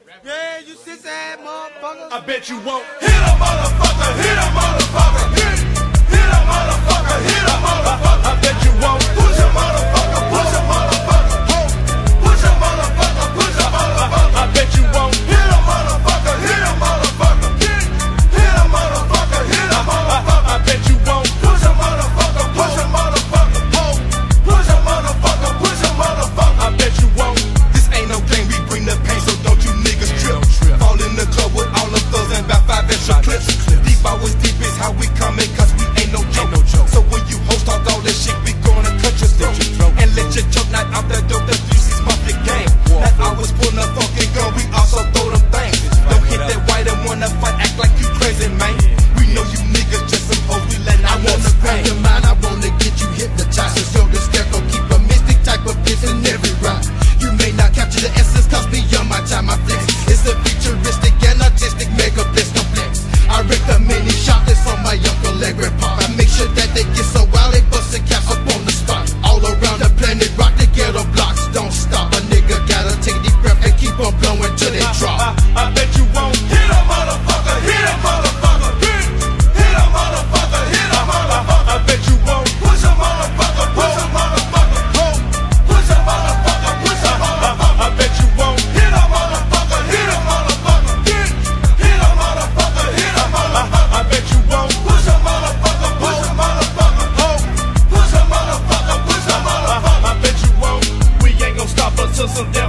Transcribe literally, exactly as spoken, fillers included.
Yeah, you sis ass motherfucker. I bet you won't. Hit a motherfucker, hit a motherfucker, hit, hit a motherfucker, hit a motherfucker. I bet you won't. Push a motherfucker, push a motherfucker, push a motherfucker, push a motherfucker. I bet you won't. Hit a motherfucker, hit a motherfucker, hit, hit a motherfucker, hit a motherfucker. I bet you won't. Push a motherfucker, push a motherfucker, push a motherfucker, push a motherfucker. I bet you won't. This ain't no game, we bring the pain, so don't you niggas trip. Fall in the club with all the thugs and about five extra clips. Deep always deep is how we coming, cause we ain't no joke. So when you host talk all this shit, we gonna cut your throat and let your choke not out the dope. The three C's mafia game. Not always pulling a fucking gun, we also throw them things. Don't hit that white and wanna fight, act like you crazy, man. We know you niggas just some hoes, we let I wanna grab your mind, I wanna get you hypnotized. So show the scarecrow, keep a mystic type of bitch in every rhyme. You may not capture the essence, cause beyond my time I flex. It's a futuristic and artistic mega bliss complex. I recommend these shotless on my Uncle Legre pop. I make sure that they get so wild they bust the caps up on the spot. All around the planet, rock the ghetto blocks, don't stop. A nigga gotta take a deep breath and keep on blowing till they drop. I, I, I bet you won't. Hit a motherfucker, hit a motherfucker, hit, hit a motherfucker, hit a motherfucker. I bet you won't. Push a motherfucker, push a motherfucker, push a motherfucker, push a motherfucker. I bet you won't. Hit a motherfucker, hit a motherfucker, hit, hit a motherfucker, hit a motherfucker. I bet you won't. Push a motherfucker, push a motherfucker, push a motherfucker, push a motherfucker. I bet you won't. We ain't gon' stop until some damn